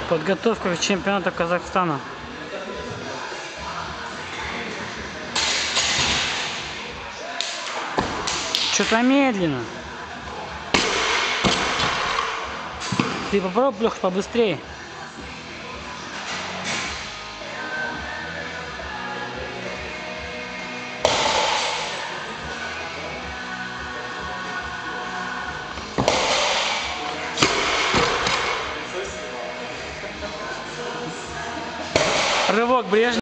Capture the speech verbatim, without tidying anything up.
Подготовка к чемпионату Казахстана. Что-то медленно. Ты попробуй, Лех, побыстрее. Рывок Брежнева.